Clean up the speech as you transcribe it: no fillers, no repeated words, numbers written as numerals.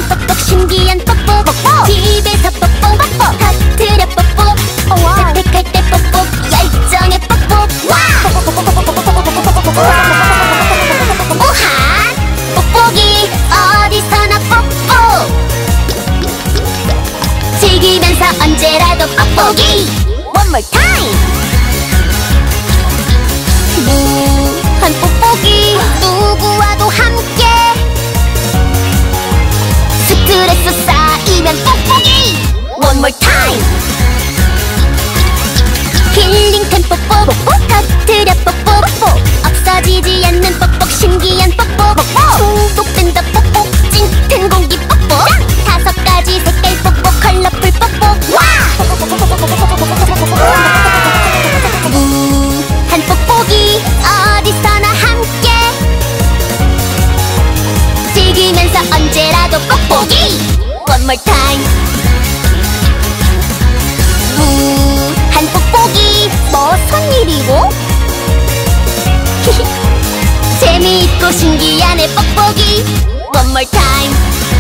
뻑뻑 신기한 뽀뽀 집에서 뽀뽀 터뜨려 뽀뽀 세탁할 때 뽀뽀 열정의 뽀뽀 우한 뽁뽁이 어디서나 뽀뽀 즐기면서 언제라도 뽁뽁이 One more time 무한 뽁뽁이 누구와도 함께 스트레스 쌓이면 뽁뽁이 One more time 힐링템 뽀뽀 터뜨려 뽀뽀 없어지지 않는 뽁뽁 신기한 뽀뽀 중독된다 뽀뽀 찐텐 공기 뽀뽀 5가지 색깔 뽀뽀 컬러풀 뽀뽀 무한 뽁뽁이 어디서나 함께 즐기면서 언제라도 뽁뽁이 One more time 무한 뽁뽁이 무슨 일이고? 재미있고 신기한 애 뽁뽁이 One more time